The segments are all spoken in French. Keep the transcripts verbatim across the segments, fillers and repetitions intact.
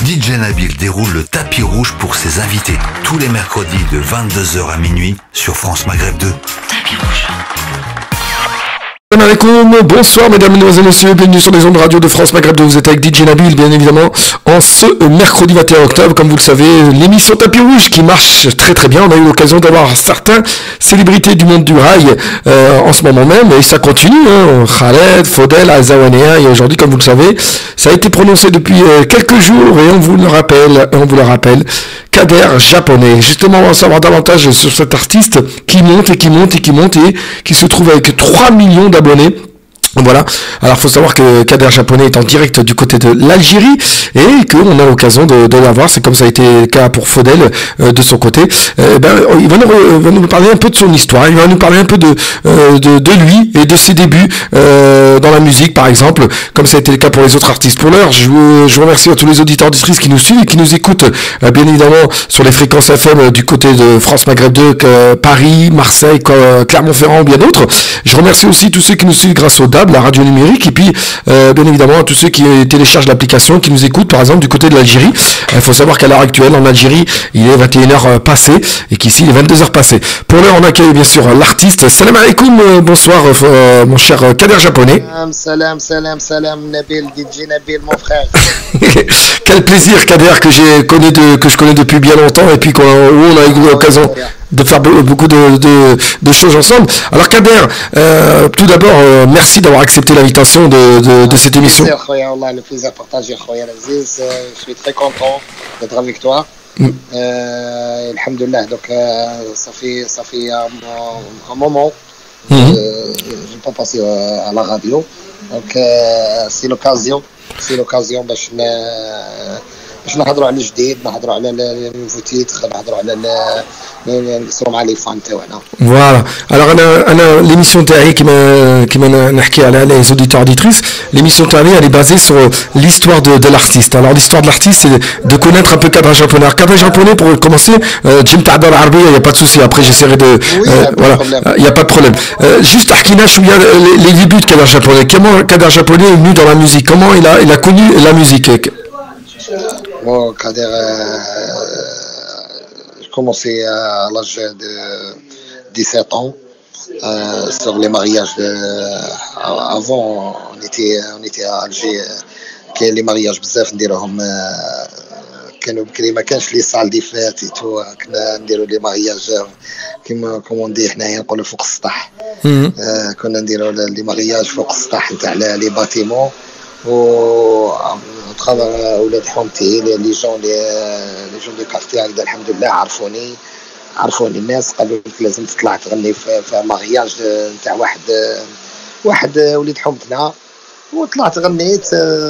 D J Nabil déroule le tapis rouge pour ses invités tous les mercredis de vingt-deux heures à minuit sur France Maghreb deux. Tapis rouge. Salam alaikum, bonsoir mesdames, mesdemoiselles, messieurs, bienvenue sur les ondes radio de France Maghreb deux. Vous êtes avec D J Nabil, bien évidemment, en ce mercredi vingt et un octobre, comme vous le savez, l'émission Tapis Rouge qui marche très très bien. On a eu l'occasion d'avoir certains célébrités du monde du rail euh, en ce moment même, et ça continue, hein. Khaled, Faudel, Azawanea, et aujourd'hui, comme vous le savez, ça a été prononcé depuis euh, quelques jours, et on vous le rappelle, et on vous le rappelle, Kader japonais. Justement, on va en savoir davantage sur cet artiste qui monte et qui monte et qui monte et qui se trouve avec trois millions d'abonnés. Voilà. Alors, faut savoir que Kader japonais est en direct du côté de l'Algérie et qu'on a l'occasion de, de l'avoir. C'est comme ça a été le cas pour Faudel euh, de son côté. Euh, ben, il va nous, euh, va nous parler un peu de son histoire. Il va nous parler un peu de, euh, de, de lui et de ses débuts euh, dans la musique, par exemple, comme ça a été le cas pour les autres artistes. Pour l'heure, je vous, je vous remercie à tous les auditeurs auditrices qui nous suivent et qui nous écoutent, euh, bien évidemment, sur les fréquences F M du côté de France Maghreb deux, que Paris, Marseille, Clermont-Ferrand ou bien d'autres. Je remercie aussi tous ceux qui nous suivent grâce au D A B, la radio numérique, et puis euh, bien évidemment à tous ceux qui téléchargent l'application, qui nous écoutent par exemple du côté de l'Algérie. Il faut savoir qu'à l'heure actuelle en Algérie il est vingt et une heures passées et qu'ici il est vingt-deux heures passées. Pour l'heure on accueille bien sûr l'artiste. Salam alaikum, euh, bonsoir euh, mon cher Kader japonais. Salam, salam, salam, Nabil, D J Nabil, mon frère. Quel plaisir Kader que j'ai connu de, que je connais depuis bien longtemps et puis qu'on, où on a eu l'occasion de faire beaucoup de, de, de choses ensemble. Alors Kader, euh, tout d'abord, euh, merci d'avoir accepté l'invitation de, de, de cette émission. Le plaisir partagé, Aziz. Je suis très content d'être avec toi. Mm. Euh, Alhamdulillah, donc euh, ça fait, ça fait un, un moment que mm-hmm. euh, je n'ai pas passé à la radio. Donc euh, c'est l'occasion, c'est l'occasion باش باش نهضروا على الجديد، نهضروا على النوفو تيتر، نهضروا على نقصروا مع لي فان تاعنا. Voilà. Alors انا انا l'émission تاعي كيما كيما نحكي على les auditeurs auditrices, l'émission تاعي elle est basée sur l'histoire de de l'artiste. Alors l'histoire de l'artiste c'est de connaître un peu Kader japonais. Kader japonais pour commencer, جيم تاع الدار العربية, il y a pas de souci. Après j'essaierai de oui, euh, voilà, il y a pas de problème. Euh, juste احكينا شوية les débuts de Kader japonais. Comment Kader japonais est venu dans la musique? Comment il a il a connu la musique? Bon, Kader, euh, j'ai commencé à l'âge de dix-sept ans euh, sur les mariages. De, avant, on était, on était à Alger, كاين les mariages بزاف نديروهم كانوا بكري ما كانش لي صال دي فات تو كنا نديروا لي مارياج كيما كوموندي حنايا نقولوا فوق السطح. كنا نديروا لي مارياج فوق السطح نتاع لي باتيمون و تخاطر ولاد حومتي لي جون لي لي جون دو كارتي هكذا الحمد لله عرفوني عرفوني الناس قالوا لك لازم تطلع تغني في, في مارياج نتاع واحد واحد وليد حومتنا وطلعت غنيت.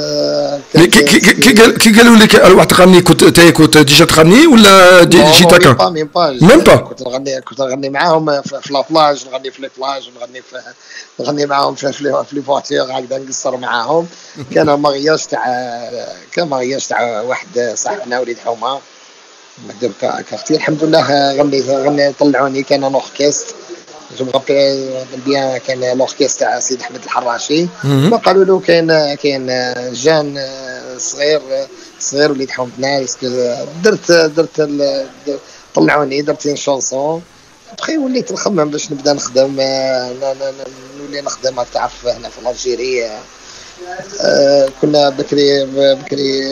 كي كي قالوا لك واحد تغني كنت تاي كنت ديجا تغني ولا جيت هكا؟ ميم با ميم با كنت نغني كنت نغني معاهم في لابلاج نغني في البلاج ونغني في نغني معاهم في في لي فواتور هكذا نقصر معاهم. كان مارياج تاع كان مارياج تاع واحد صاحبنا وليد حومه مدير كارتي الحمد لله غنيت غني طلعوني كان اوركستر جو مغابي بيان كان الاوركستر تاع سيد احمد الحراشي ما قالوا له كاين كاين جان صغير صغير وليد حومتنا اسكو درت درت طلعوني درت لي شونسون بخي وليت نخمم باش نبدا نخدم نولي نخدم تعرف هنا في الجيري. كنا بكري بكري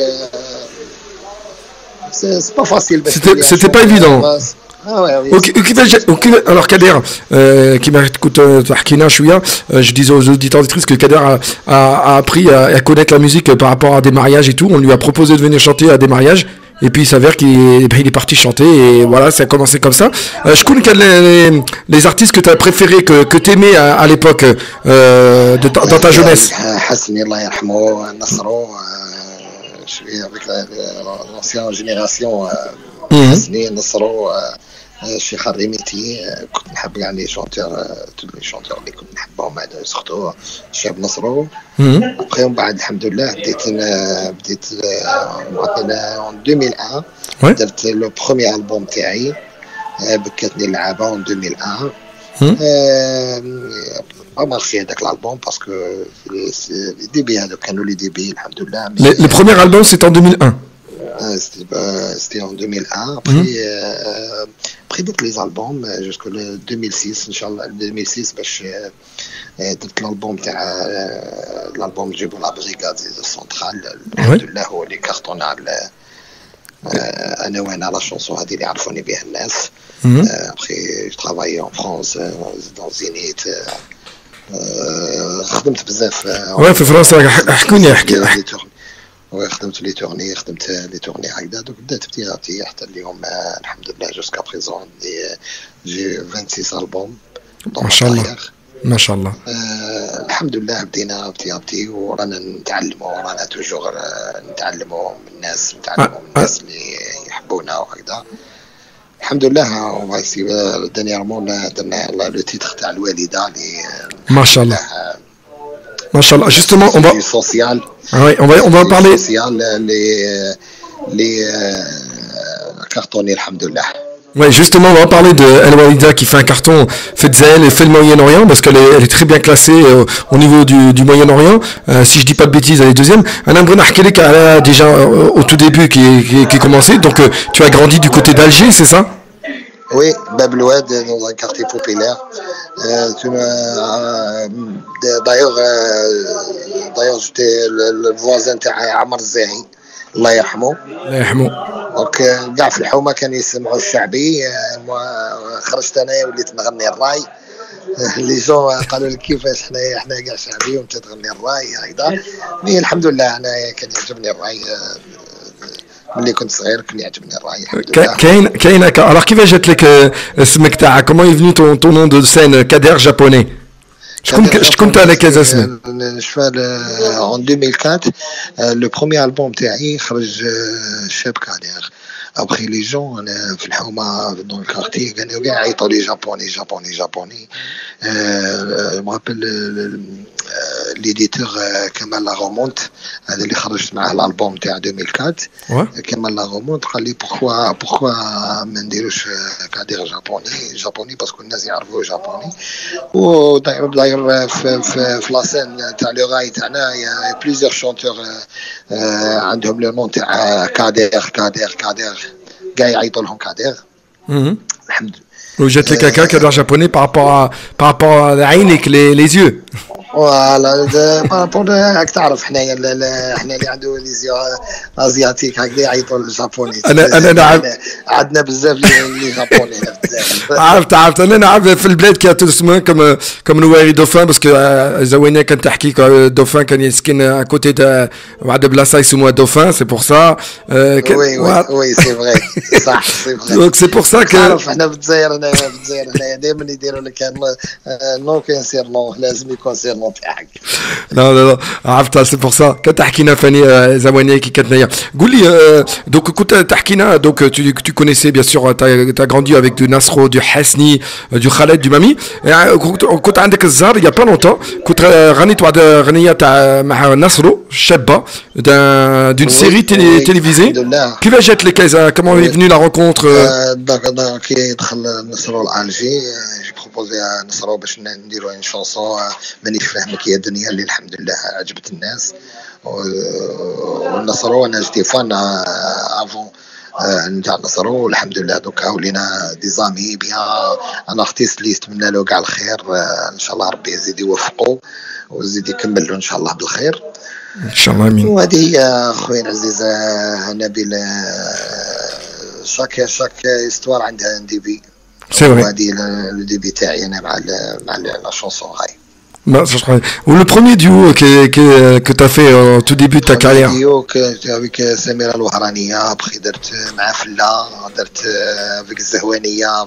سي با فاسيل c'était pas évident. Ah ouais, oui. Okay, okay, okay, alors Kader, euh, qui m'a écouté Tahkina Chouia, je disais aux auditeurs auditrices que Kader a, a, a appris à, à connaître la musique par rapport à des mariages et tout. On lui a proposé de venir chanter à des mariages. Et puis il s'avère qu'il est, il est parti chanter et voilà, ça a commencé comme ça. Euh, je connais les, les, les artistes que tu as préférés, que, que tu aimais à, à l'époque, euh, de, dans ta jeunesse. Hassani, Allah yarhamou, Nasro, je suis avec l'ancienne génération, Hassani, Nasro, الشيخ الريميتي كنت نحب يعني شونتور tous les chanteurs اللي كنت نحبهم هذا سورتو الشاب نصرو. ابخي من بعد الحمد لله بديت بديت مثلا ألفين وواحد درت لو بروميير البوم تاعي بكاتني اللعابه en deux mille un. ما مارشي هذاك الالبوم باسكو لي ديبي هذوك كانوا لي ديبي الحمد لله. Le premier album c'est en deux mille un. Euh, C'était euh, c'était en deux mille un. Après, Mhm. euh, après d'autres les albums euh, jusqu'au deux mille six, Inch'Allah, deux mille six, باش euh, درت l'album تاع euh, l'album جيبوا لا بريغاد سنترال Oui. الحمد لله هو اللي كارطون على euh, انا وانا لا شونسون هذه اللي عرفوني بها الناس. Mhm. Euh, après je travaillais en France euh, dans Zénith. euh, euh, خدمت بزاف euh, Ouais, في فرنسا ح- حكوني بزاف احكي ديال احكي. لي تورني. وخدمت لي تورني خدمت لي تورني هكذا دوك بدات بتيغاتي حتى اليوم آه، الحمد لله جوسكا بريزون عندي آه، جي ستة وعشرين البوم ما شاء الله ما شاء الله. آه الحمد لله بدينا بتي بتي ورانا نتعلموا ورانا توجور آه، نتعلموا من الناس نتعلموا من الناس اللي يحبونا وهكذا. الحمد لله وفايسي دانييرمون درنا لو تيتر تاع الوالده اللي ما شاء الله ما شاء الله. Justement, on va, سوسيال ouais, on va, on va parler. سوسيال اللي اللي آه، كارتوني الحمد لله. Ouais, justement, on va parler de El Walida qui fait un carton fait de Zahel et fait le Moyen-Orient parce qu'elle est, elle est très bien classée euh, au niveau du, du Moyen-Orient. Euh, si je dis pas de bêtises, elle est deuxième. Anna Bruna Hkelek a déjà euh, au tout début qui est, qui est, qui est commencé. Donc, euh, tu as grandi du côté d'Alger, c'est ça? Oui, Bab Loued, dans un quartier populaire. Euh, tu me- euh, d'ailleurs, euh, d'ailleurs, j'étais le, le voisin de Amar Zahi, Allah yarhamou. الله يرحمه. دونك كاع في الحومه كانوا يسمعوا الشعبي. آه، موا- خرجت انايا وليت نغني الراي. آه، لي جون قالوا لي كيفاش حنايا حنا كاع شعبي وانت تغني الراي هكذا. مي الحمد لله انايا كان يعجبني الراي. آه، ملي كنت صغير كان يعجبني الراي الحمد لله. Kain, Kain, alors qui va jeter le smek ta'a? Comment est venu ton, ton nom de scène Kader japonais? Je compte, je compte avec les asmes. En deux mille quatre, euh, le premier album تاعي خرج euh, شاب كادر. Après les gens أنا في الحومة dans le quartier كانوا كاع يعيطوا لي جابوني جابوني جابوني. Je me rappelle l'éditeur كمال لاغومونت هذا اللي خرجت معاه الالبوم تاع deux mille quatre. Ouais. كمال لاغومونت قال لي pourquoi pourquoi ما نديروش كادر جابوني جابوني باسكو الناس يعرفوا جابوني. وداير داير في في في لاسين تاع لو غاي تاعنا يا بليزيور شونتور عندهم لو نون تاع كادر كادر كادر كاع يعيطوا لهم كادر. Mhm. الحمد لله. Ou jette les caca Kader japonais par rapport à, par rapport à la haine avec les, les yeux. فوالا بارابور راك تعرف حنايا ال- ال- حنا اللي عنده ليزيو ازياتيك هكذا يعيطوا للجابوني. أنا- أنا نعم. عندنا بزاف اللي جابوني هنا بزاف. عرفت عرفت انا نعرف في البلاد كي تسمى كم كم نواري دوفان باسكو زوينه كانت تحكي دوفان كان يسكن كوتي تاع واحد بلاصه يسموها دوفان سي بور سا. وي وي وي سي فري صح سي فري. دونك سي بور سا تعرف حنا في الجزائر هنايا في الجزائر هنايا دائما يديروا لك نو كان سير نو لازم يكون سير نو تاعك. لا لا لا عرفتها سي بور سا كانت تحكينا فاني زوينه كي كانت نيا. قول لي دونك كنت تحكينا دونك tu tu connaissais bien sûr tu as grandi avec du Nasro, du Hasni, du Khaled, du Mami. كنت عندك الزهر il y a pas longtemps كنت غنيت واحد غنيه تاع مع نصرو شابه d'une série télé- télévisée. كيفاش جات لك comment est venue la rencontre? دونك كي دخل نصرو الالجي جي بروبوزي نصرو باش نديرو ان شونسون مانيش فاهمك يا دنيا اللي الحمد لله عجبت الناس. ونصرو انا جيتي فان افون نتاع نصرو الحمد لله. دوكا ولينا دي زامي بيان. انا اختيس اللي نتمنى له كاع الخير. ان شاء الله ربي يزيد يوفقه ويزيد يكمل له ان شاء الله بالخير ان شاء الله امين. وهذه هي خويا العزيز نبيل. شاك شاك استوار عندها ان دي بي. سي فري. وهذه لو ديبي تاعي انا مع ال مع لا شونسون هاي. Bah, ça, je crois. Ou le premier duo que, que, que tu as fait au tout début de ta carrière? ديو avec سميرة الوهرانية. ابخي درت مع فلا درت avec الزهوانية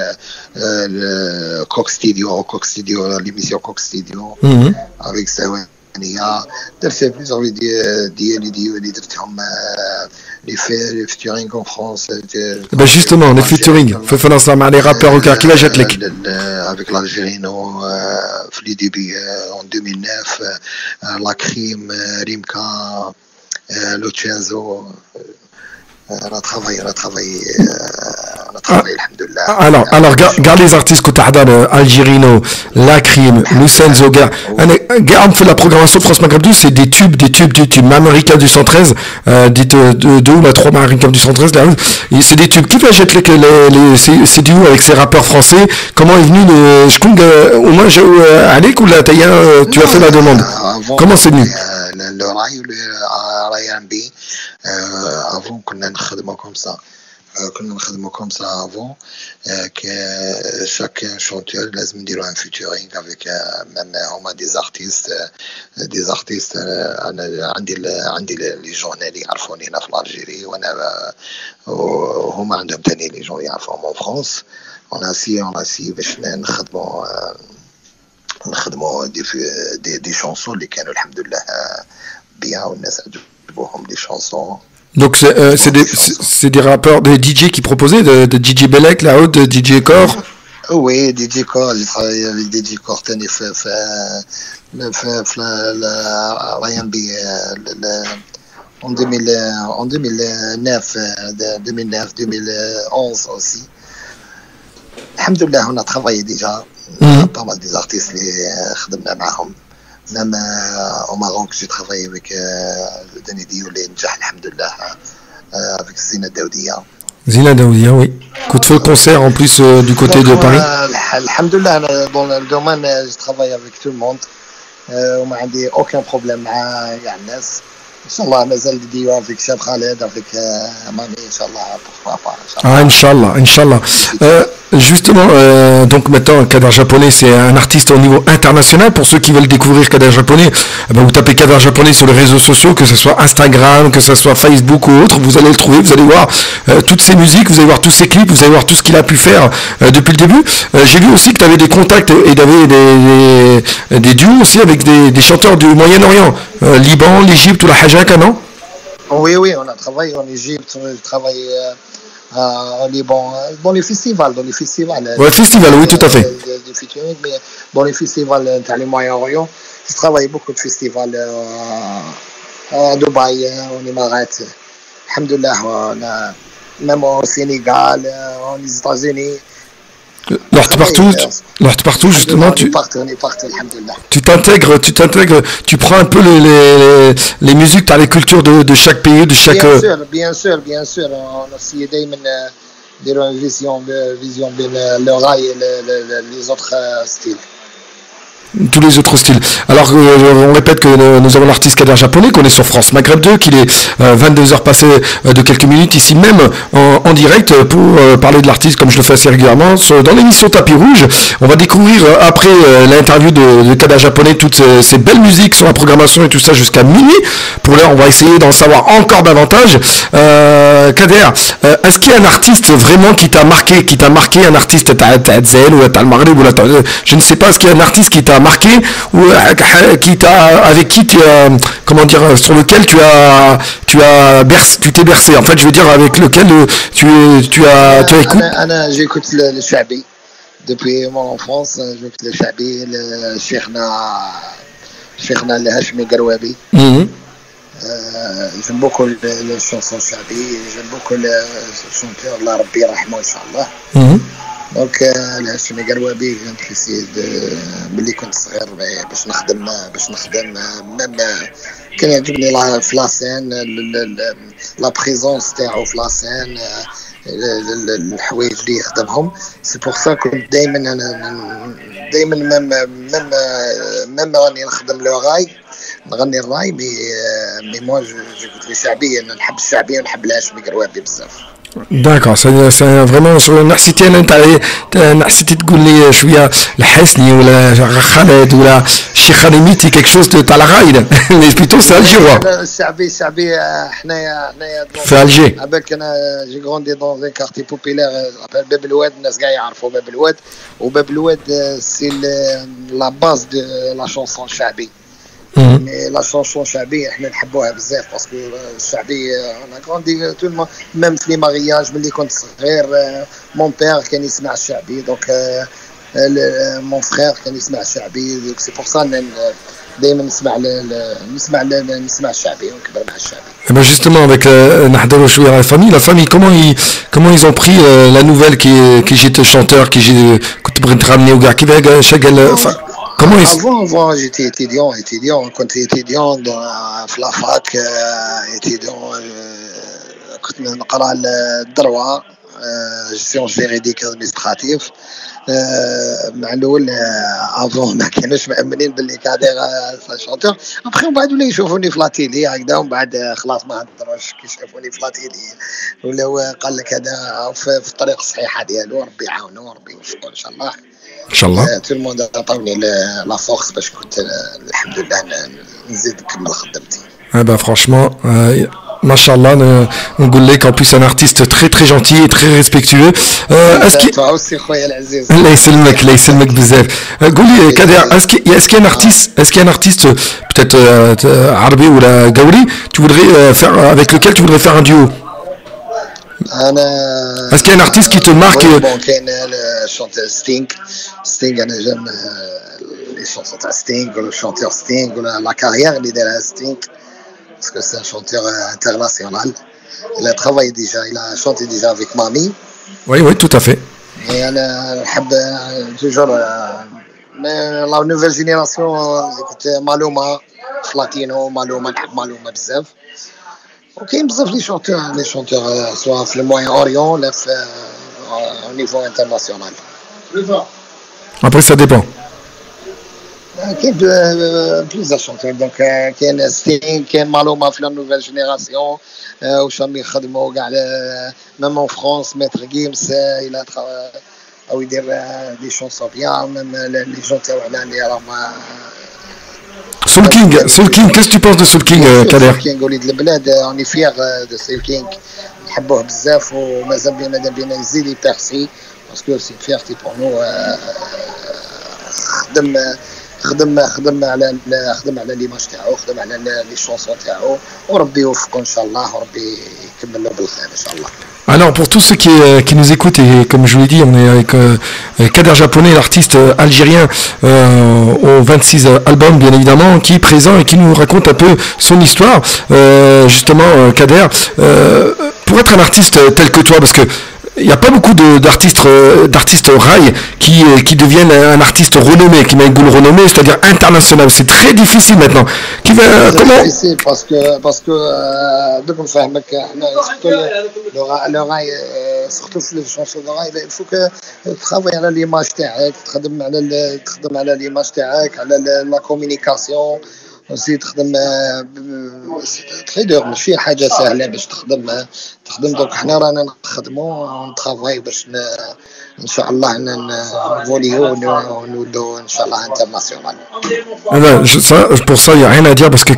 في كوك ستوديو كوك ستوديو ليميسيون كوك ستوديو Mhm. avec الزهوانية. درت بليزيور ديالي ديو اللي درتهم لي في فيتورينغ اون فرانس. Bah justement, les featuring, fait faire ça مع les rappeurs au qui va jeter les. avec l'Algérino في لي ديبي en deux mille neuf. La Crime, Rimka, Lucenzo. On a travaillé, on a travaillé, on a travaillé, alhamdoulilah. Alors, alors, regarde les artistes que tu as, Algirino, Lacrim, Lucenzo, regarde la programmation France Maghreb deux, c'est des tubes, des tubes, des tubes. Mamerica du cent treize, euh, dites deux, deux ou la trois Mamerica du cent treize, là, et c'est des tubes. Qui va jeter les, les, les, ces, ces duos avec ces rappeurs français? Comment est venu le, je compte, au moins, Alek ou là, tu as fait la demande? Comment c'est venu? Le rail ou le R and B, avant qu'on ait نخدموا comme ça. كنا نخدموا comme ça avant que chaque chanteur لازم نديروا un featuring avec même هما des artistes des artistes انا عندي عندي لي جون اللي يعرفوني هنا في الجزائر وانا وهما عندهم ثاني لي جون يعرفوهم en France. on a essayé on a essayé باش نخدموا نخدموا دي دي دي شانسون اللي كانوا الحمد لله بيان والناس عجبوهم دي شانسون. Donc c'est euh, des, c'est des rappeurs, des D J qui proposaient, de, de D J Belek, la haute, de D J Core. Oui, D J Core, j'ai travaillé avec D J Core, tenez, fait, fait, fait, fait le R and B en deux mille, en deux mille neuf, deux mille neuf, deux mille onze aussi. Alhamdoulilah, on a travaillé déjà, mm-hmm. pas mal des artistes, les خدمنا معهم. Même euh, au Maroc, j'ai travaillé avec euh, le Danidi ou les Njah, alhamdoulilah, euh, avec Zina Daoudia. Zina Daoudia, oui. Coup de feu concert en plus euh, du côté donc, de Paris. Euh, alhamdoulilah, dans le domaine, je travaille avec tout le monde. Euh, on n'a aucun problème avec les gens. Inch'Allah, mazal vidéo avec Cheb Khaled, avec euh, Mami, Inch'Allah, pourquoi pas. Inch'Allah, ah, Inch'Allah. Inch'Allah. Euh, justement, euh, donc maintenant, Kader Japonais, c'est un artiste au niveau international. Pour ceux qui veulent découvrir Kader Japonais, eh ben, vous tapez Kader Japonais sur les réseaux sociaux, que ce soit Instagram, que ce soit Facebook ou autre, vous allez le trouver, vous allez voir euh, toutes ses musiques, vous allez voir tous ses clips, vous allez voir tout ce qu'il a pu faire euh, depuis le début. Euh, j'ai vu aussi que tu avais des contacts et tu avais des, des, des duos aussi avec des, des chanteurs du Moyen-Orient, euh, Liban, l'Égypte ou la Hajjaka, non? Oui, oui, on a travaillé en Égypte, on a travaillé euh, au Liban, dans les festivals, dans les festivals. Oui, festival, oui, tout à fait. Des featuring, mais dans les festivals dans les Moyen-Orient, j'ai travaillé beaucoup de festivals euh, à Dubaï, en Émirats. Alhamdoulilah, on a, même au Sénégal, aux États-Unis. Lors partout, lors partout justement, tu, tu t'intègres, tu t'intègres, tu prends un peu les, les, les musiques, tu as les cultures de, de chaque pays, de chaque. Bien sûr, bien sûr, bien sûr. On a essayé de dire une vision, vision de le rail et le, le, les autres styles. Tous les autres styles. Alors, euh, on répète que euh, nous avons l'artiste Kader Japonais, qu'on est sur France Maghreb deux, qu'il est euh, vingt-deux heures passées euh, de quelques minutes ici même en, en direct pour euh, parler de l'artiste comme je le fais assez régulièrement sur, dans l'émission Tapis Rouge. On va découvrir euh, après euh, l'interview de, de Kader Japonais toutes ces, ces belles musiques sur la programmation et tout ça jusqu'à minuit. Pour l'heure, on va essayer d'en savoir encore davantage. Euh, Kader, euh, est-ce qu'il y a un artiste vraiment qui t'a marqué, qui t'a marqué, un artiste Ta'adzel ou Tal Maghreb ou la, je ne sais pas, est-ce qu'il y a un artiste qui t'a marqué ou qui t'a, avec qui tu as, comment dire, sur lequel tu as, tu as bercé, tu t'es bercé. En fait, je veux dire avec lequel tu, tu as, tu as écouté. J'écoute le, le Shabi depuis mon enfance. J'écoute le Shabi, le Cheikhna, Cheikhna le Hashmi Garouabi. Mm-hmm. Euh, j'aime beaucoup le, le chanson Shabi. J'aime beaucoup le chanteur La Rabbi Rahma Inch'Allah. Mm-hmm. دونك الهاشمي قروابي كانت ليسي ملي كنت صغير باش نخدم باش نخدم ميم كان يعجبني في لاسين لا بريزونس تاعو في لاسين الحوايج اللي يخدمهم سي بور سا كنت دائما انا دائما ميم ميم ميم راني نخدم لو راي نغني الراي مي مي موا جوكوت لي شعبيه انا نحب الشعبيه ونحب الهاشمي قروابي بزاف. D'accord, c'est, c'est vraiment sur نحسيتي انت نحسيتي تقول لي شويه الحسني ولا خالد ولا شي خدميتي quelque chose de تاع الغايد mais plutôt c'est algérois. الشعبي الشعبي حنايا حنايا في الجي. avec انا j'ai grandi dans un quartier populaire appelle باب الواد الناس كاع يعرفوا باب الواد وباب الواد سي la base de la chanson الشعبي. لا شونسون شعبيه احنا نحبوها بزاف باسكو الشعبيه انا كروندي تو ميم في لي مارياج ملي كنت صغير مون بير كان يسمع الشعبي دونك مون فخير كان يسمع الشعبي سي بور سا دائما نسمع نسمع نسمع الشعبي ونكبر مع الشعبي. Et ben justement avec نحضروا شويه la famille, la famille comment ils comment ils ont pris euh, la nouvelle qui qui j'étais chanteur qui j'ai كنت بغيت نغني وكاع كيفاش شغل comment ils avant avant j'étais étudiant étudiant كنت étudiant في la fac étudiant كنت نقرا الدروة gestion juridique administrative مع الاول افون ما كانوش مأمنين باللي كادير شونتور ابخي من بعد ولاو يشوفوني في لاتيلي هكذا ومن بعد خلاص ما هضروش كي شافوني في لاتيلي ولاو قال لك هذا في الطريق الصحيحه ديالو ربي يعاونو وربي يوفقو ان شاء الله ان شاء الله تو الموند عطاوني لا فورس باش كنت الحمد لله نزيد نكمل خدمتي. Ah bah franchement euh, Machallah, on goulait qu'en plus un artiste très très gentil et très respectueux. Euh, est-ce qu'il là c'est le mec, là c'est le mec bzaf. Gouli Kader, est-ce qu'il est-ce qu'il y a un artiste, est-ce qu'il y a un artiste peut-être euh, arabe ou la gaouli, tu voudrais euh, faire avec lequel tu voudrais faire un duo? Est-ce qu'il y a un artiste qui te marque? Bon, كاين الشونتور ستينغ ستينغ انا جام لي شونسون تاع ستينغ ولا الشونتور ستينغ ولا لا كارير اللي دارها ستينغ parce que c'est un chanteur international. Il a travaillé déjà, il a chanté déjà avec Mami. Oui, oui, tout à fait. Et elle toujours la nouvelle génération, j'écoute Maluma, Latino, Maluma, Maluma bzaf. Ok, bzaf les chanteurs, les chanteurs soit في le Moyen-Orient, là au niveau international. Après ça dépend. كاين بليزير شونتور دونك كاين ستين كاين مالوما في لا نوفيل جينيراسيون واش راهم يخدموا كاع ميم اون فرانس ميتر جيمس الى او يدير دي شونسون بيان ميم لي جون تاعنا اللي راهم Soul King, Soul King, qu'est-ce que tu penses de Soul King, Kader? Soul King وليد البلاد اوني فيغ دو سول كينغ نحبوه بزاف ومازال بينا مازال بينا يزيد يبيرسي باسكو سي فيرتي بور نو خدم خدم خدم على خدم على ليماج تاعو خدم على لي شونسون تاعو وربي يوفقو ان شاء الله وربي يكمل له بالخير ان شاء الله. Alors pour tous ceux qui, euh, qui nous écoutent et comme je vous l'ai dit on est avec euh, Kader Japonais, l'artiste euh, algérien euh, au vingt-six albums bien évidemment, qui est présent et qui nous raconte un peu son histoire. Euh, justement euh, Kader, euh, pour être un artiste tel que toi, parce que il n'y a pas beaucoup de, d'artistes, euh, d'artistes rail qui, euh, qui deviennent un artiste renommé, qui met une goule renommée, c'est-à-dire international. C'est très difficile maintenant. Qui va, c'est comment difficile parce que, parce que donc on fait le rail, surtout les chansons de rail, il faut que travailler على l'image تاعك, تخدم على تخدم على l'image تاعك, على la communication. aussi تخدم تري دور ماشي حاجه سهله باش تخدم تخدم دونك حنا رانا نخدموا ونترافاي باش ان شاء الله نفوليو ونولو ان شاء الله انترناسيونال. Ben, je, ça, pour ça, il n'y a rien à dire parce que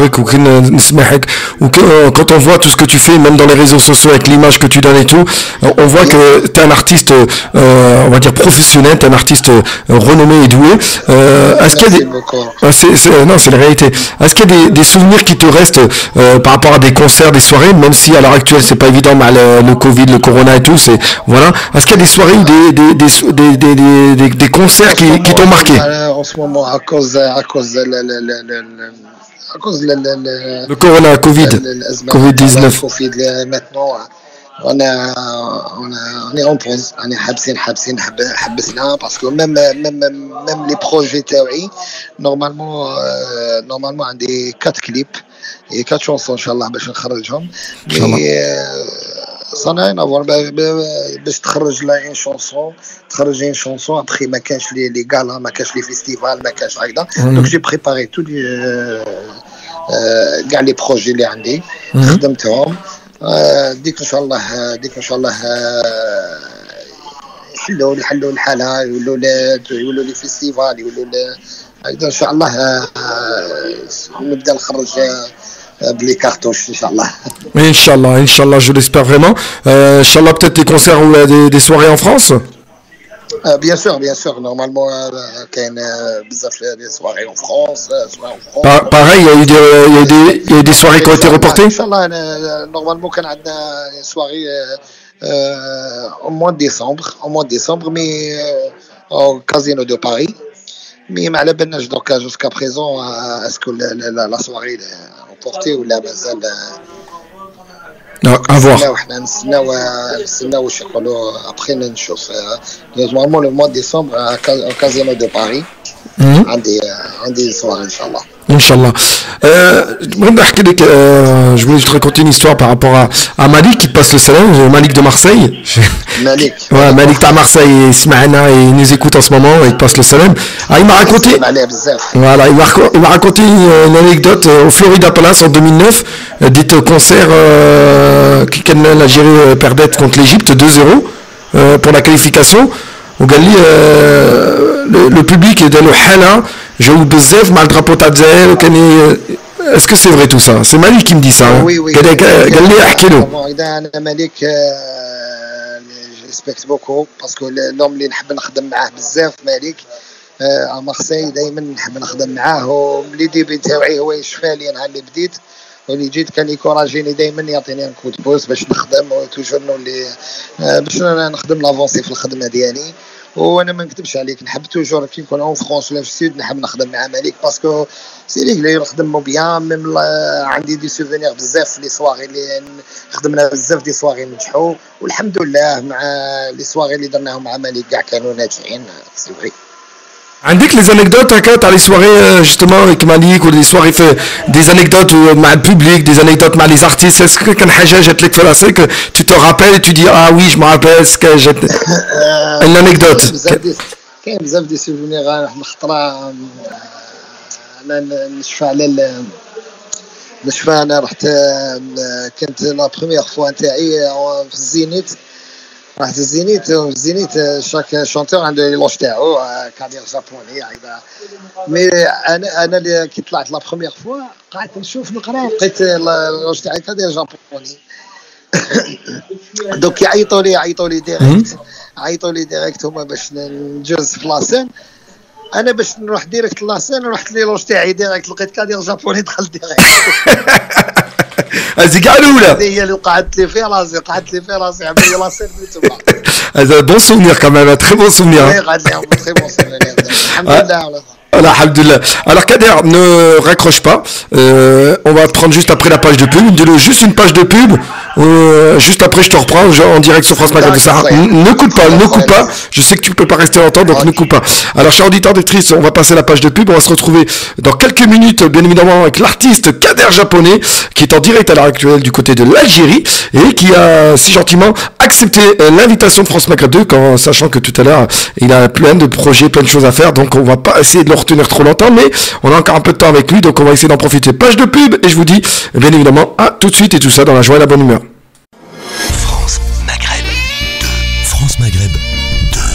quand on voit tout ce que tu fais, même dans les réseaux sociaux avec l'image que tu donnes et tout, on voit que tu es un artiste, euh, on va dire professionnel, tu es un artiste euh, renommé et doué. Euh, est-ce qu'il y a des... c'est, c'est, non, c'est la réalité. Est-ce qu'il y a des, des souvenirs qui te restent euh, par rapport à des concerts, des soirées, même si à l'heure actuelle c'est pas évident, mais le, le Covid, le Corona et tout, c'est voilà. Est-ce qu'il y a des soirées ou des des des des des, des, des, des concerts qui, qui t'ont marqué? En ce moment, à cause à cause le, le, le, le, à cause le, le, le, le Corona, Covid, Covid dix-neuf. Covid maintenant, on a on a on est en pause, on est حابسين حابسين حبسنا parce que même même même les projets تاعي normalement euh, normalement عندي quatre clips et quatre chansons ان شاء الله باش نخرجهم. صنعين افوار باش تخرج لا اون شونسون تخرج اون شونسون ابخي ما كانش لي لي غالا ما كانش لي فيستيفال ما كانش هكذا دونك جي بريباري تو لي كاع لي بروجي اللي عندي خدمتهم ديك ان شاء الله ديك ان شاء الله يحلوا يحلوا الحاله يولوا يولوا لي فيستيفال يولوا هكذا ان شاء الله نبدا نخرج بلي كارتوش ان شاء الله. Oui, Inch'Allah, Inch'Allah, je l'espère vraiment. Euh, Inch'Allah, peut-être des concerts ou euh, des, des soirées en France? euh, Bien sûr, bien sûr. Normalement, il y a des soirées en France. Soirées en France. Pa- pareil, il y, a eu des, il, y a des, il y a eu des soirées qui ont été reportées? Inch'Allah, normalement, il y a une soirée euh, au mois de décembre. Au mois de décembre, mais euh, au Casino de Paris. Mais ما على بالناش دوكا jusqu'à présent est-ce que la, la, la soirée est remportée ou la مازال à voir. احنا نستناو نستناو واش يقولوا ابخي نشوف نورمالمون لو موا ديسمبر au Casino de Paris عندي عندي soirée ان شاء الله. Inch'Allah. Euh, euh, je voulais te raconter une histoire par rapport à, à Malik qui passe le salam, Malik de Marseille. Malik. Ouais, Malik de Marseille, il il nous écoute en ce moment et il passe le salam. Ah, il m'a raconté. Voilà, il m'a, il m'a raconté une, une anecdote au Florida Palace en deux mille neuf, dit concert euh, qui l'Algérie perdait contre l'Égypte deux zéro euh, pour la qualification. Au Gali, euh, le, le public est dans le Hala. جاوب بزاف مع الدرابو تاع الجزائر وكان اسكو سي فري تو سا سي مالك كي مدي سا وي وي قال لي احكي له اذا انا مالك ريسبكت بوكو باسكو اليوم اللي نحب نخدم معاه بزاف مالك ا مارسي دائما نحب نخدم معاه وملي ديبي تاعي هو يشفى لي نهار اللي بديت واللي جيت كان يكوراجيني دائما يعطيني ان كود بوس باش نخدم وتوجور نولي باش نخدم لافونسي في الخدمه ديالي. وانا ما نكذبش عليك نحب توجور كي نكون اون فرونس ولا في السود نحب نخدم مع مالك باسكو سي لي اللي نخدمو بيان ميم عندي دي سوفينير بزاف لي سواغي اللي خدمنا بزاف دي سواغي نجحوا والحمد لله مع لي سواغي اللي درناهم مع مالك كاع كانوا ناجحين سي فري. عندك لي زانيكدوت هكا تاع لي سواري جوستومون افيك مالك ولا لي سواري في دي زانيكدوت مع البوبليك دي زانيكدوت مع لي زارتيست اسكو كان حاجه جات لك في راسك tu te rappelles tu dis ah oui je me rappelle ce que j'ai une anecdote كاين بزاف دي سوفينير واحد الخطره انا نشفى على نشفى انا رحت كنت لا بروميير فوا نتاعي في الزينيت رحت الزينيت الزينيت شاك شونتور عنده لي لوش تاعو كادير جابوني هكذا مي انا انا اللي كي طلعت لا بروميير فوا قعدت نشوف نقرا لقيت لوش تاعي كادير جابوني دوك يعيطوا لي عيطوا لي ديريكت عيطوا لي ديريكت هما باش نجوز في لاسين انا باش نروح ديريكت لاسين رحت لي لوش تاعي ديريكت لقيت كادير جابوني دخل ديريكت هذه كاع الاولى هي اللي قعدت لي في راسي قعدت لي في راسي عمل لي لاسين تما هذا بون سوفينير كمان تري بون سوفينير قعد لي تري بون سوفينير الحمد لله. Alhamdulillah. Alors Kader, ne raccroche pas. Euh, on va te prendre juste après la page de pub. Dis-le juste une page de pub. Euh, juste après, je te reprends genre, en direct sur France Maghreb. Ne coupe pas, ne coupe pas. Je sais que tu peux pas rester longtemps, donc ne coupe pas. Alors, chers auditeurs d'actrices, on va passer la page de pub. On va se retrouver dans quelques minutes, bien évidemment, avec l'artiste Kader Japonais, qui est en direct à l'heure actuelle du côté de l'Algérie et qui a si gentiment accepté l'invitation de France Maghreb deux, quand, sachant que tout à l'heure, il a plein de projets, plein de choses à faire. Donc, on va pas essayer de le retenir trop longtemps, mais on a encore un peu de temps avec lui, donc on va essayer d'en profiter. Page de pub, et je vous dis, bien évidemment, à tout de suite et tout ça dans la joie et la bonne humeur. France Maghreb deux. France Maghreb deux.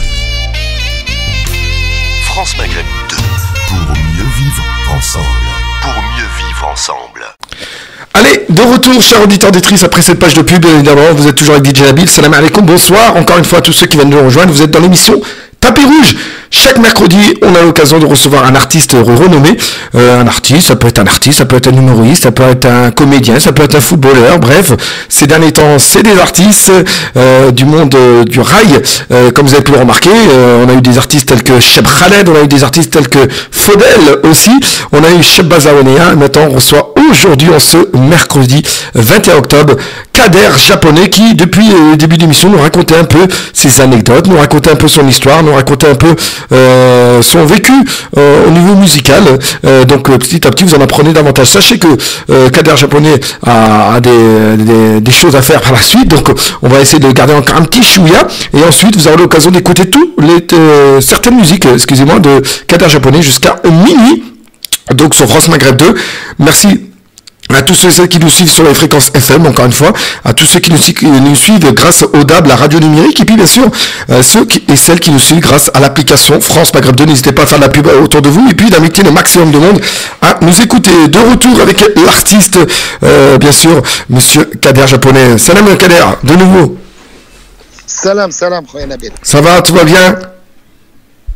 France Maghreb deux. Pour mieux vivre ensemble. Pour mieux vivre ensemble. Allez, de retour, chers auditeurs d'étrice, après cette page de pub, évidemment, vous êtes toujours avec D J Nabil. Salam alaikum, bonsoir. Encore une fois à tous ceux qui viennent nous rejoindre, vous êtes dans l'émission Tapis Rouge. Chaque mercredi, on a l'occasion de recevoir un artiste renommé. Euh, un artiste, ça peut être un artiste, ça peut être un humoriste, ça peut être un comédien, ça peut être un footballeur. Bref, ces derniers temps, c'est des artistes euh, du monde euh, du rail. Euh, comme vous avez pu le remarquer, euh, on a eu des artistes tels que Cheb Khaled, on a eu des artistes tels que Faudel aussi. On a eu Cheb Bazawanea. Maintenant, on reçoit aujourd'hui, en ce mercredi vingt et un octobre, Kader Japonais qui, depuis le début de l'émission, nous racontait un peu ses anecdotes, nous racontait un peu son histoire, nous racontait un peu Euh, son vécu euh, au niveau musical. Euh, donc euh, petit à petit vous en apprenez davantage. Sachez que euh, Kader Japonais a, a des, des, des choses à faire par la suite, donc on va essayer de garder encore un petit chouïa et ensuite vous aurez l'occasion d'écouter tout les, euh, certaines musiques, excusez-moi, de Kader Japonais jusqu'à minuit, donc sur France Maghreb deux. Merci à tous ceux et celles qui nous suivent sur les fréquences F M, encore une fois, à tous ceux qui nous, qui nous suivent grâce au D A B, la radio numérique, et puis bien sûr, euh, ceux qui, et celles qui nous suivent grâce à l'application France Maghreb deux. N'hésitez pas à faire de la pub autour de vous, et puis d'inviter le maximum de monde à nous écouter. De retour avec l'artiste, euh, bien sûr, monsieur Kader Japonais. Salam Kader, de nouveau. Salam, salam, Nabil. Ça va, tout va bien?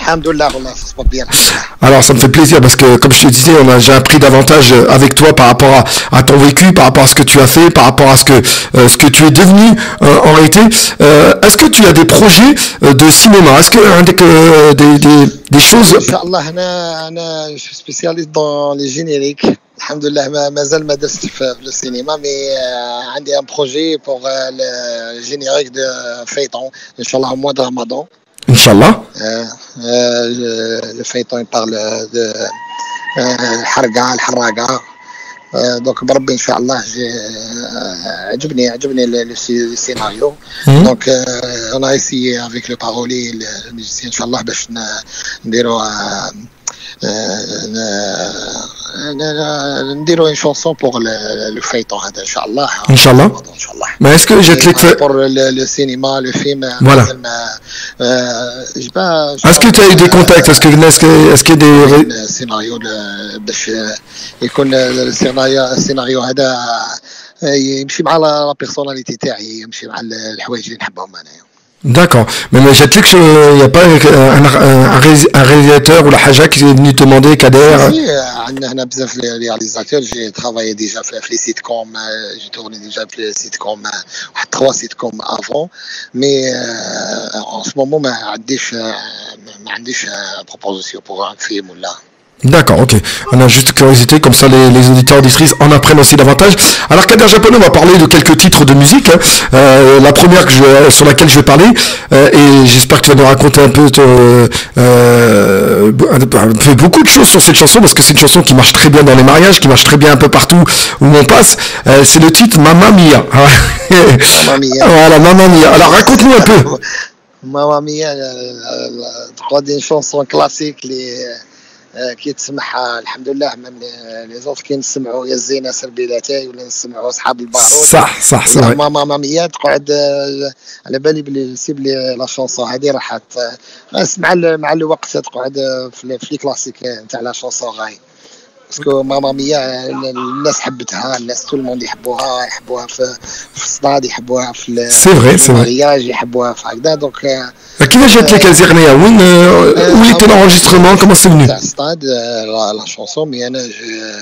Alhamdoulilah, ça se passe bien. Alors ça me fait plaisir parce que comme je te disais, on a, j'ai appris davantage avec toi par rapport à, à ton vécu, par rapport à ce que tu as fait, par rapport à ce que euh, ce que tu es devenu euh, en réalité. Euh, est-ce que tu as des projets euh, de cinéma? Est-ce que euh, des, des, des, des choses? Inch'Allah, أنا أنا je suis spécialiste dans les génériques. Alhamdoulilah, ما مازال ما درت في le cinéma, mais euh, عندي un projet pour euh, le générique de feuilleton. Inch'Allah, au mois de Ramadan. Inch'Allah. Euh, euh, le feuilleton il parle de الحرقة الحراقة. دونك بربي ان شاء الله عجبني عجبني السيناريو. دونك انا essayé avec le parolier le musicien ان شاء الله باش نديروا نديروا une chanson pour le, le feuilleton هذا ان شاء الله. Inch'Allah. ان شاء الله. Mais est-ce que j'ai te pour le, le cinéma, le film. Voilà. Euh, j'ai pas. Est-ce que tu as eu des contacts? Est-ce que est-ce que est-ce qu'il y a des scénarios باش يكون السيناريو السيناريو هذا يمشي مع لا بيرسوناليتي تاعي، يمشي مع الحوايج اللي نحبهم انايا. D'accord. Mais, mais j'ai dit qu'il n'y a pas un, un, un réalisateur ou la Haja qui est venu te demander, Kader. Si, on a bzaf les réalisateurs. J'ai travaillé déjà sur les sitcoms. J'ai tourné déjà sur les sitcoms, trois sitcoms avant. Mais euh, en ce moment, ما عنديش ما عنديش proposition pour un film ou là. D'accord, ok. On a juste curiosité, comme ça les, les auditeurs auditrices en apprennent aussi davantage. Alors Kader Japonais, on va parler de quelques titres de musique. Hein. Euh, la première que je, sur laquelle je vais parler, euh, et j'espère que tu vas nous raconter un peu, euh, euh, beaucoup de choses sur cette chanson, parce que c'est une chanson qui marche très bien dans les mariages, qui marche très bien un peu partout où on passe. Euh, c'est le titre Mamma Mia. Mamma Mia. Voilà, Mamma Mia. Alors raconte-nous un peu. Mamma Mia, une chanson classique, les كي تسمعها الحمد لله من لي زوف كي نسمعوا يا زينه سربيلاتاي ولا نسمعوا اصحاب البارود. صح صح صح. ماما ماميا تقعد على بالي بلي سي بلي لا شونسون هذه راح مع مع الوقت تقعد في لي كلاسيك نتاع لا شونسون غاي. باسكو ماما ميا الناس حبتها، الناس تو الموند يحبوها، يحبوها في في الصداد، يحبوها في سي فري سي المارياج، يحبوها في هكذا. دونك كيفاش جات لك هذه الاغنيه؟ وين وين était l'enregistrement؟ comment c'est venu؟ تاع الصداد لا شونسون. مي انا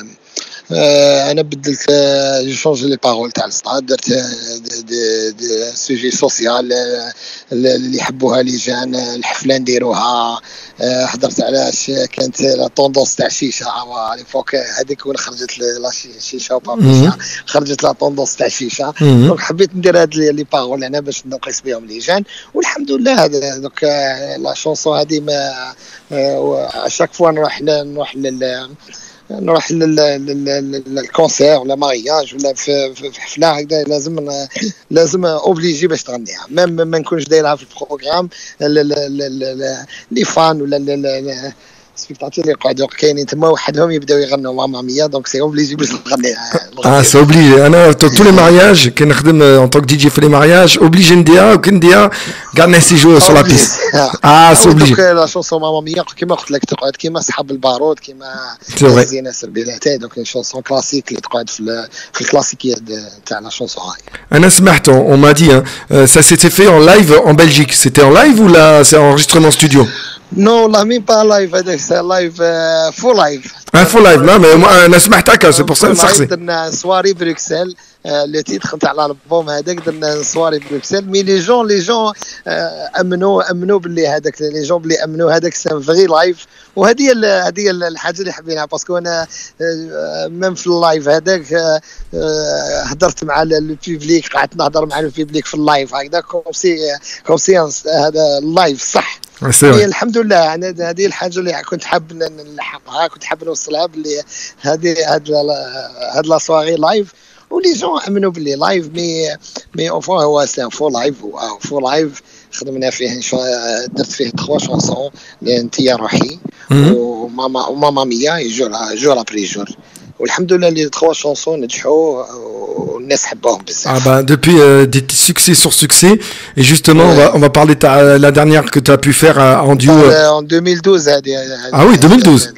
انا بدلت جو شونجي لي بارول تاع الصداد، درت دي دي سوجي سوسيال اللي يحبوها لي جان، الحفله نديروها. حضرت علاش كانت لا طوندونس تاع الشيشه على فوق هذيك وين خرجت لا شيشه وبابيشا، خرجت لا طوندونس تاع الشيشه. دونك حبيت ندير هاد لي بارول انا باش نقيس بهم لي جان، والحمد لله. هذا دوك لا شونسون هذه ما اشاك فوا نروح نروح لل نروح للكونسير ولا مارياج ولا في حفله هكذا، لازم لازم اوبليجي باش تغنيها، ميم ما نكونش دايرها في البروغرام. لي فان ولا سبيكتاتور اللي يقعدوا كاينين تما وحدهم يبداو يغنوا ماما ميا، دونك سي اوبليجي باش نغنيها. اه سي اوبليجي. انا تو لي مارياج كي نخدم ان طونك دي جي في لي مارياج اوبليجي نديها، وكي نديها كاع الناس يجوا سو لا بيست. اه سي اوبليجي. دونك لا شونسون ماما ميا كيما قلت لك تقعد كيما صحاب البارود، كيما زينه سربيلاتاي. دونك شونسون كلاسيك اللي تقعد في في الكلاسيكيات تاع لا شونسون هاي. انا سمعت on m'a dit ça s'était fait en live en Belgique. C'était en live ou là c'est enregistrement studio؟ نو والله مين با لايف، هذاك لايف فول لايف. ان فول لايف. لا مي انا سمعت هكا سي بور سا نسقسي. درنا سواري بروكسل، لو تيتر تاع الالبوم هذاك درنا سواري بروكسل. مي لي جون لي جون امنوا امنوا باللي هذاك لي جون باللي امنوا هذاك سان فغي لايف. وهذه هذه الحاجه اللي حبيناها، باسكو انا ميم في اللايف هذاك هضرت مع البيبليك، قعدت نهضر مع البيبليك في اللايف هكذا كوم سي كوم سي هذا اللايف صح. الحمد لله. انا هذه الحاجه اللي كنت حاب نلحقها، كنت حاب نوصلها باللي هذه هاد هاد لا سواري لايف، ولي جون امنوا باللي لايف. مي مي اونفون هو سان فول لايف. فول لايف خدمنا فيه درت فيه تخوا شونسون انت يا روحي وماما وماما ميا جور جور ابري جور، والحمد لله لي تخوا شونسون نجحوا والناس حبوهم بزاف. Ah bah depuis euh, des succès sur succès, et justement ouais. on va on va parler de ta, la dernière que tu as pu faire en duo en deux mille douze. هذه ah oui deux mille douze.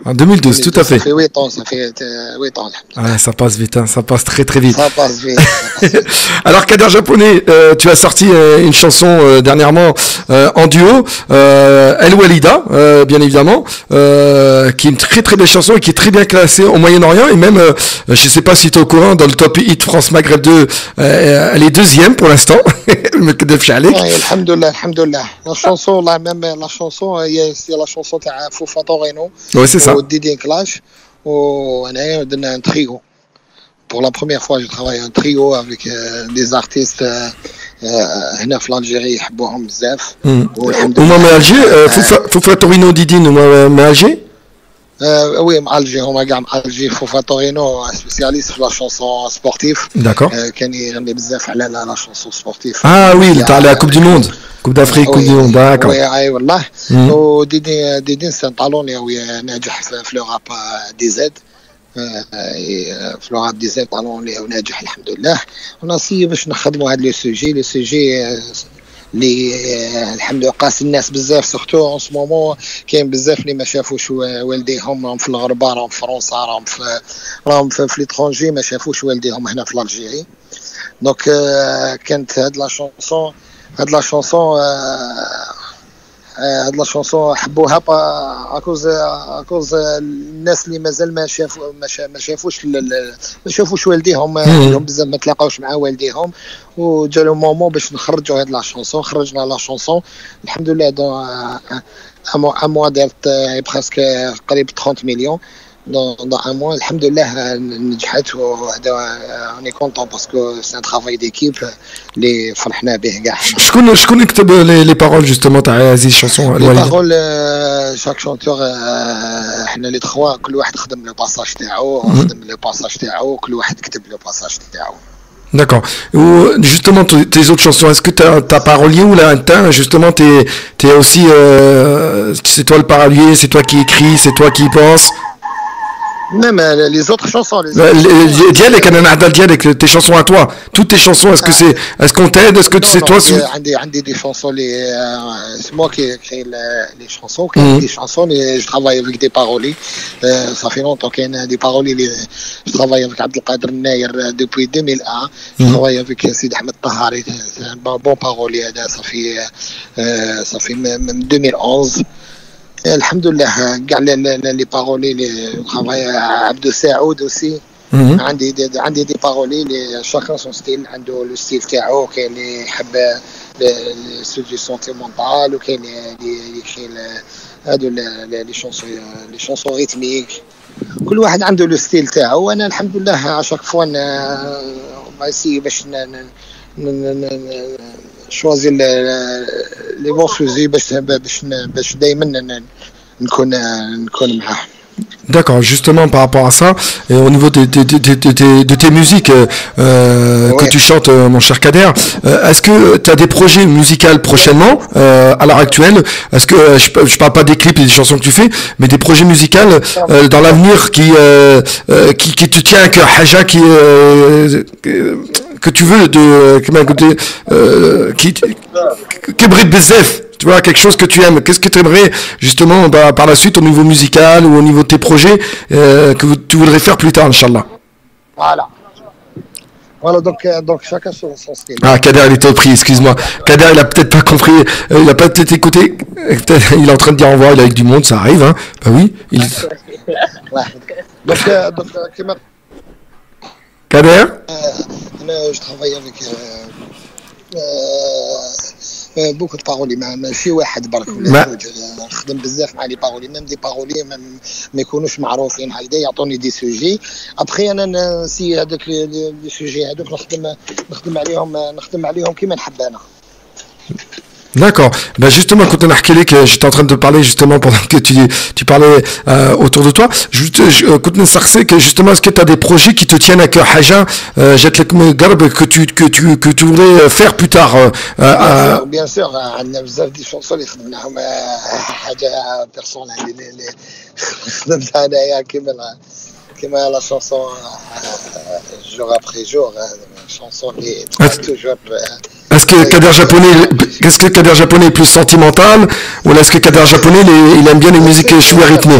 En deux mille douze, tout à fait. Ça fait huit ans, ça fait huit ans. Ah, ça passe vite, hein, ça passe très très vite. Ça passe vite. Ça passe vite. Alors Kader Japonais, euh, tu as sorti euh, une chanson euh, dernièrement euh, en duo, euh, El Walida, euh, bien évidemment, euh, qui est une très très belle chanson et qui est très bien classée au Moyen-Orient et même, euh, je sais pas si tu es au courant, dans le top hit France Maghreb deux, euh, elle est deuxième pour l'instant. Oui, alhamdoulilah, alhamdoulilah. La chanson, là, même la chanson, c'est la chanson de Foufa Torino. Oui, c'est ça. Au Didi Clash, on a donné un trio. Pour la première fois, je travaille un trio avec euh, des artistes هنا في الجزائر يحبوهم بزاف. هما من الجزائر فوفا تورينو ديدين هما من الجزائر. Euh, oui, Alger, on a gagné Alger, Foufa Torino, un spécialiste de la chanson sportive. D'accord. Qui a بزاف على la chanson sportive. Ah oui, il est à la Coupe du Monde. Coupe d'Afrique, Coupe du Monde, d'accord. Oui, اي والله. وديدي ديدي سي طالوني ناجح في لو راب دي زد. في لو راب دي زد طالوني وناجح الحمد لله. ونصي باش نخدموا هذا لو سوجي، لو سوجي اللي الحمد لله قاس الناس بزاف سورتو اون سو مومون كاين بزاف اللي ما شافوش والديهم راهم في الغربه راهم في فرنسا راهم في راهم في ليترونجي ما شافوش والديهم هنا في الجزائر دونك كانت هاد لا شونسون هاد لا شونسون هاد لا شونسون حبوها با اكوز اكوز الناس اللي مازال ما شافوا ما شافوش ما شافوش والديهم لهم بزاف ما تلاقاوش مع والديهم وجا لو مومون باش نخرجوا هاد لا شونسون خرجنا لا شونسون الحمد لله دون ا موا دارت بريسك قريب ثلاثين مليون dans, dans un mois, alhamdoulilah, نجحت وهذا اوني كونطون باسكو سي ان ترافاي ديكيب اللي فرحنا به كاع. شكون شكون كتب لي لي بارول جوستومون تاع هذه الشانسون الوالده؟ لي بارول شاك شونتور احنا لي تخوا كل واحد خدم لو باساج تاعو خدم لو باساج تاعو كل واحد كتب لو باساج تاعو. D'accord. Ou justement tes autres chansons, est-ce que tu as parolier ou là justement t'es t'es aussi euh, c'est toi le parolier, c'est toi qui écris, c'est toi qui pense. Même les autres chansons. Dialek, Dialek, tes chansons à toi, toutes tes chansons, est-ce que c'est, est-ce qu'on t'aide, est-ce que c'est toi? J'ai des chansons, c'est moi qui ai créé les chansons, des chansons, je travaille avec des paroliers. Ça fait longtemps qu'il y a des paroliers. Je travaille avec Abdelkader Nair depuis deux mille un. Je travaille avec Sid Ahmed Tahari, c'est un bon parolier. Ça fait, ça fait même deux mille onze. alhamdoulilah كاع لي بارولي لي travaille عبدو سعود aussi عندي دي عندي دي بارولي لي شاكان سون ستيل عنده لو ستيل تاعو كاين اللي يحب لي سوجي سونتيمونتال وكاين اللي يكري هادو لي شونسون لي شونسون ريتميك كل واحد عنده لو ستيل تاعو وانا الحمد لله عشاك فوا نسي باش choisir les bons sujets باش باش باش دائما نكون نكون معاه. D'accord, justement par rapport à ça, et au niveau de, de, de, de, de, de tes musiques euh, ouais. que tu chantes, euh, mon cher Kader, euh, est-ce que tu as des projets musicaux prochainement, euh, à l'heure actuelle? Est-ce que, euh, je, je parle pas des clips et des chansons que tu fais, mais des projets musicaux euh, dans l'avenir qui, euh, euh, qui, qui te tient à cœur, Haja, qui, euh, que tu veux, de, euh, qui, qui brille bezef? Tu vois, quelque chose que tu aimes. Qu'est-ce que tu aimerais, justement, bah, par la suite, au niveau musical ou au niveau de tes projets, euh, que tu voudrais faire plus tard, Inch'Allah? Voilà. Voilà, donc, donc chacun son, son style. Ah, Kader, il était au prix, excuse-moi. Kader, il a peut-être pas compris, euh, il a pas peut-être écouté. Il est en train de dire au revoir, il est avec du monde, ça arrive, hein. Bah oui. Il... ouais. Donc, donc, euh, Kader euh, je travaille avec... Euh, euh, beaucoup de paroliers ماشي واحد برك ولا جوج نخدم بزاف مع لي بارولي ميم دي بارولي ما يكونوش معروفين هكذا يعطوني دي سوجي ابخي انا نسي هذاك لي سوجي هذوك نخدم نخدم عليهم نخدم عليهم كيما نحب انا. D'accord. Ben justement, quand on a reculé, que j'étais en train de te parler justement pendant que tu tu parlais euh, autour de toi, je quand on a que justement, est-ce que tu as des projets qui te tiennent à cœur, Haja, jette le garbe que tu que tu que tu voudrais faire plus tard. Euh, bien sûr, عندنا بزاف دي شونسون اللي خدمناهم حاجه بيرسونال اللي خدمت انايا كيما كيما لا شونسون jour après jour, chanson اللي toujours. Est-ce que Kader japonais, qu'est-ce que Kader japonais est plus sentimental, ou est-ce que Kader japonais il aime bien les musiques chouïa rythmées? Je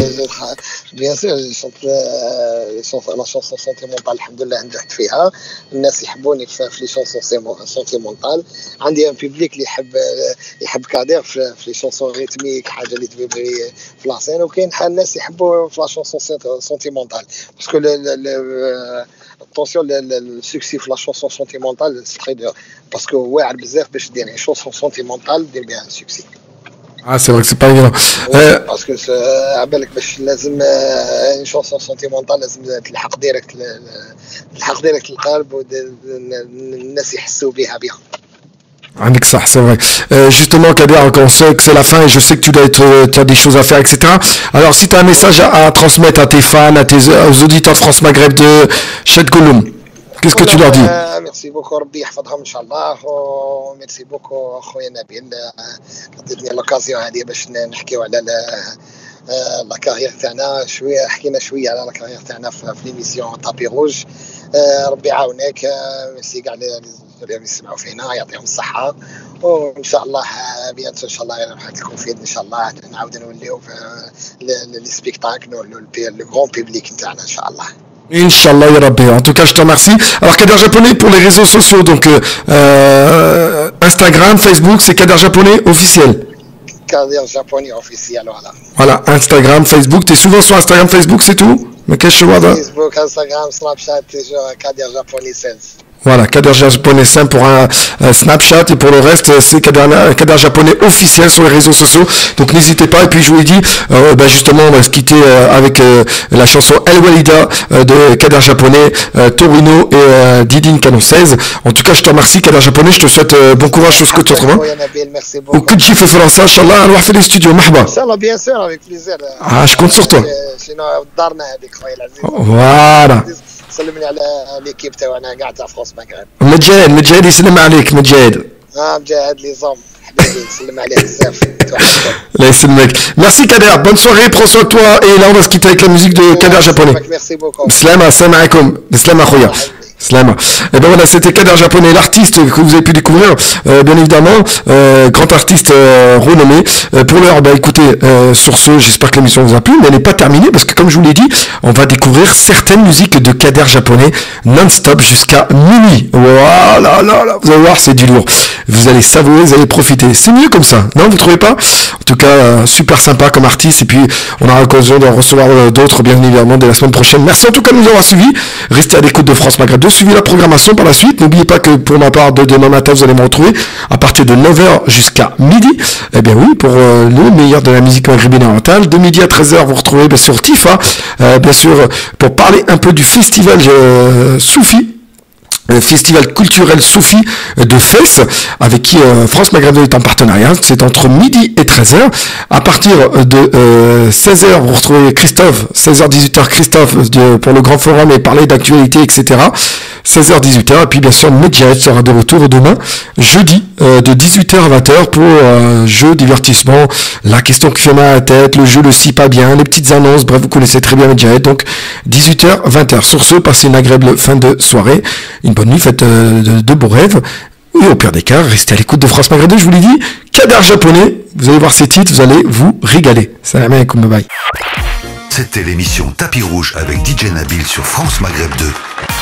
بيان سور لا شونسون سونتيمونتال الحمد لله نجحت فيها. الناس يحبوني في لي شونسون سونتيمونتال. عندي ان بيبليك اللي يحب يحب كادير في لي شونسون ريتميك حاجه اللي تبغي في لاسين. وكاين حال الناس يحبوا في لا شونسون سونتيمونتال باسكو attention le succès de la chanson sentimentale c'est très dur parce que واعر بزاف باش دير une chanson sentimentale دير بها un succès. Ah c'est vrai que c'est pas évident. Euh... parce que عبالك باش لازم une chanson sentimentale لازم تلحق ديريكت تلحق ديريكت القلب والناس يحسوا بها بها. عندك صح c'est vrai. Euh, justement Kader, on sait que c'est la fin et je sais que tu dois être, tu as des choses à faire, et cetera. Alors si tu as un message à, à transmettre à tes fans, à tes aux auditeurs de France Maghreb de Ched Kouloum, qu'est-ce que tu leur dis? Merci beaucoup ربي يحفظهم ان شاء الله وميرسي بوكو خويا نبيل عطيتني لوكازيون هذه باش نحكيو على لا كارير تاعنا شويه. حكينا شويه على لا كارير تاعنا في ليميسيون طابي روج. ربي يعاونك. ميرسي كاع اللي يسمعوا فينا يعطيهم الصحه وان شاء الله بيانتو ان شاء الله راح تكون فينا ان شاء الله نعاود نوليو في لي سبيكتاكل لو غون بيبليك نتاعنا ان شاء الله. Inch'Allah ya Rabbi. En tout cas, je te remercie. Alors, Kader Japonais pour les réseaux sociaux, donc euh, Instagram, Facebook, c'est Kader Japonais officiel. Kader Japonais officiel, voilà. Voilà, Instagram, Facebook. Tu es souvent sur Instagram, Facebook, c'est tout? Mais qu'est-ce que je Facebook, Instagram, Snapchat, toujours Kader Japonais seize. Voilà, Kader Japonais simple pour un, un Snapchat et pour le reste c'est Kader, Kader Japonais officiel sur les réseaux sociaux. Donc n'hésitez pas. Et puis je vous l'ai dit, euh, bah justement on va se quitter euh, avec euh, la chanson El Walida euh, de Kader Japonais, euh, Torino et euh, Didine Canon seize. En tout cas je te remercie Kader Japonais, je te souhaite euh, bon courage sur ce que tu trouves. Merci beaucoup. Au coup de gif et France, Inch'Allah, on va faire les studios. Mahba. Inch'Allah, bien sûr, avec plaisir. Ah, je compte sur toi. Voilà. سلمني على ليكيب تاعنا كاع تاع فرنسا مغرب. مجاهد مجاهد يسلم عليك مجاهد. اه مجاهد لي زوم حبيبي نسلم عليه بزاف. الله يسلمك. Merci Kader, bonne soirée, prends soin de toi et là on va se quitter avec la musique de Kader Japonais. Merci beaucoup. Slama, salam alaikum. Slama khoya. Slama. Et ben voilà, c'était Kader Japonais, l'artiste que vous avez pu découvrir, euh, bien évidemment, euh, grand artiste euh, renommé. Euh, pour l'heure, bah écoutez, euh, sur ce, j'espère que l'émission vous a plu, mais elle n'est pas terminée parce que comme je vous l'ai dit, on va découvrir certaines musiques de Kader Japonais non-stop jusqu'à minuit. Voilà, là, là, vous allez voir, c'est du lourd. Vous allez savourer, vous allez profiter. C'est mieux comme ça, non, vous trouvez pas? En tout cas, euh, super sympa comme artiste et puis on aura l'occasion d'en recevoir euh, d'autres, bien évidemment, dès la semaine prochaine. Merci en tout cas de nous avoir suivis. Restez à l'écoute de France Maghreb deux. Suivez la programmation par la suite. N'oubliez pas que pour ma part, de demain matin, vous allez me retrouver à partir de neuf heures jusqu'à midi. Eh bien oui, pour euh, le meilleur de la musique maghrébine orientale. De midi à treize heures, vous retrouvez bien sûr Tifa, euh, bien sûr, pour parler un peu du festival euh, Soufi. Le festival culturel Soufi de Fès, avec qui euh, France Maghreb deux est en partenariat. C'est entre midi et treize heures. À partir de euh, seize heures, vous retrouvez Christophe, seize heures dix-huit heures, Christophe de, pour le grand forum et parler d'actualité, et cetera. seize heures dix-huit heures. Et puis bien sûr, Medjahed sera de retour demain, jeudi, euh, de dix-huit heures à vingt heures pour euh, jeu, divertissement, la question qui fait mal à la tête, le jeu, le si pas bien, les petites annonces, bref, vous connaissez très bien Medjahed. Donc, dix-huit heures, vingt heures. Sur ce, passez une agréable fin de soirée. Une bonne nuit, faites euh, de, de beaux rêves. Et au pire des cas, restez à l'écoute de France Maghreb deux, je vous l'ai dit. Kader Japonais, vous allez voir ces titres, vous allez vous régaler. Salam alaikum, bye bye. C'était l'émission Tapis Rouge avec D J Nabil sur France Maghreb deux.